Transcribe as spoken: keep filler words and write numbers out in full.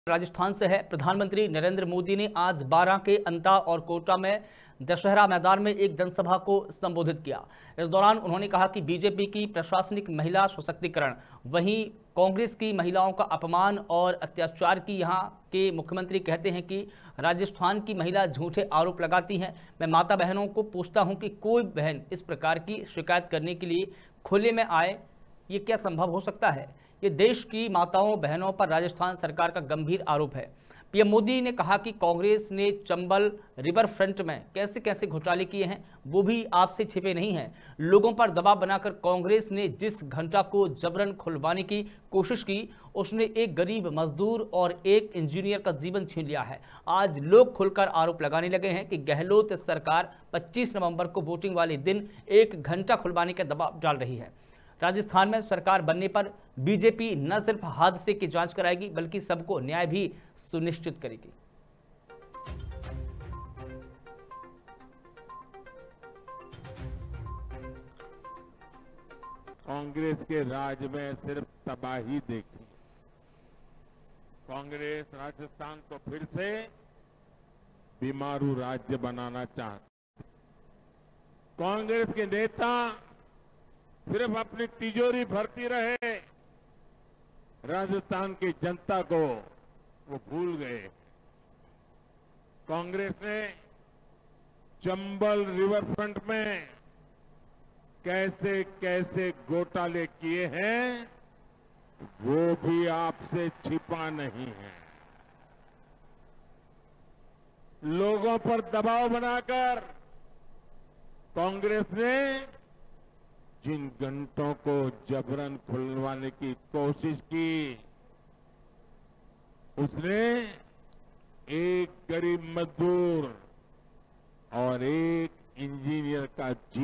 राजस्थान से है। प्रधानमंत्री नरेंद्र मोदी ने आज बारां के अंता और कोटा में दशहरा मैदान में एक जनसभा को संबोधित किया। इस दौरान उन्होंने कहा कि बीजेपी की प्रशासनिक महिला सशक्तिकरण, वहीं कांग्रेस की महिलाओं का अपमान और अत्याचार की यहां के मुख्यमंत्री कहते हैं कि राजस्थान की महिला झूठे आरोप लगाती हैं। मैं माता बहनों को पूछता हूं कि कोई बहन इस प्रकार की शिकायत करने के लिए खुले में आए, ये क्या संभव हो सकता है? ये देश की माताओं बहनों पर राजस्थान सरकार का गंभीर आरोप है। पीएम मोदी ने कहा कि कांग्रेस ने चंबल रिवर फ्रंट में कैसे कैसे घोटाले किए हैं वो भी आपसे छिपे नहीं हैं। लोगों पर दबाव बनाकर कांग्रेस ने जिस घंटा को जबरन खुलवाने की कोशिश की, उसने एक गरीब मजदूर और एक इंजीनियर का जीवन छीन लिया है। आज लोग खुलकर आरोप लगाने लगे हैं कि गहलोत सरकार पच्चीस नवंबर को वोटिंग वाले दिन एक घंटा खुलवाने का दबाव डाल रही है। राजस्थान में सरकार बनने पर बीजेपी न सिर्फ हादसे की जांच कराएगी बल्कि सबको न्याय भी सुनिश्चित करेगी। कांग्रेस के राज में सिर्फ तबाही देखी। कांग्रेस राजस्थान को फिर से बीमारू राज्य बनाना चाहती। कांग्रेस के नेता सिर्फ अपनी तिजोरी भरती रहे, राजस्थान की जनता को वो भूल गए। कांग्रेस ने चंबल रिवर फ्रंट में कैसे कैसे घोटाले किए हैं वो भी आपसे छिपा नहीं है। लोगों पर दबाव बनाकर कांग्रेस ने जिन घंटों को जबरन खुलवाने की कोशिश की, उसने एक गरीब मजदूर और एक इंजीनियर का